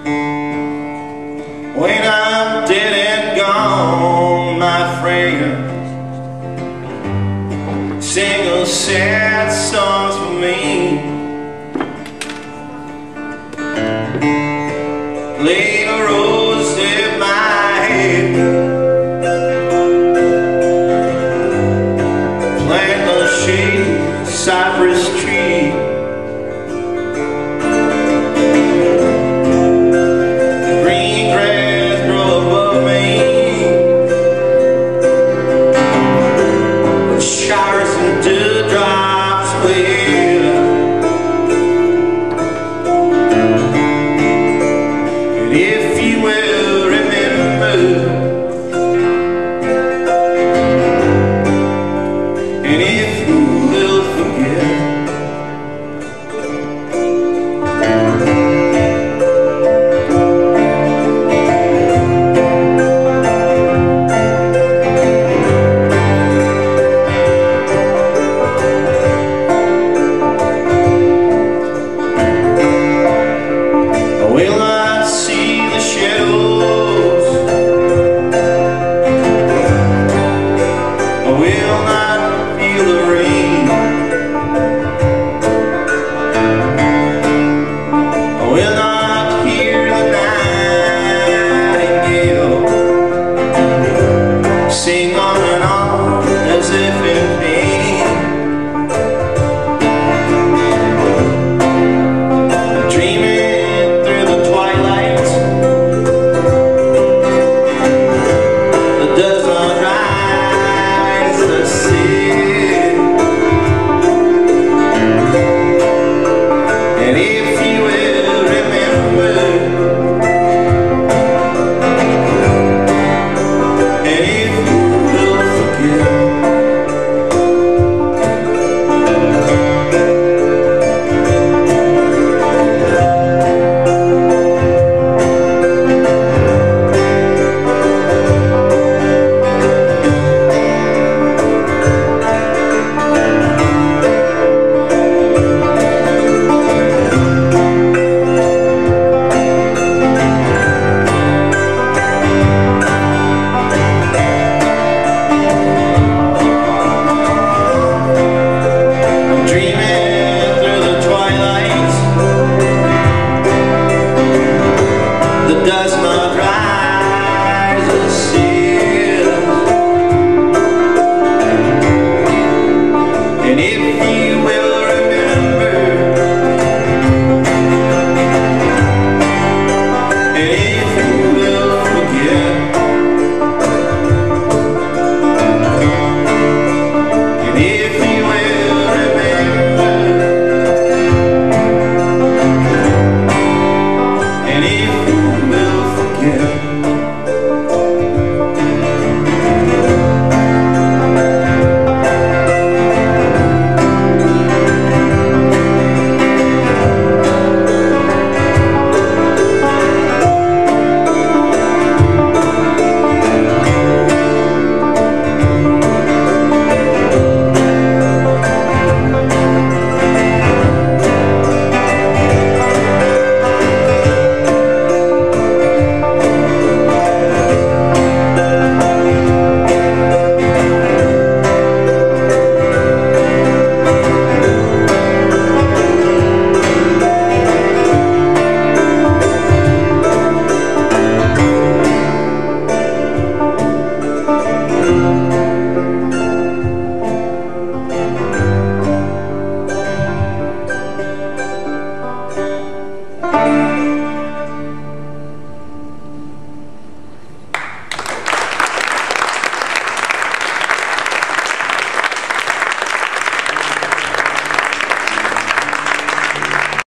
When I'm dead and gone, my friend, sing a sad songs for me. Lay a rose in my head, plant a shady cypress tree. Green grass grow above me, with showers and dewdrops will. And if you will remember, and if you will forget, I will not see the shadows, I will not feel the rain, I will not hear the nightingale sing on and on as if in pain. Dreaming through the twilight that does not rise to see. And if you will remember, and if you will forget, dreaming through the twilight that does not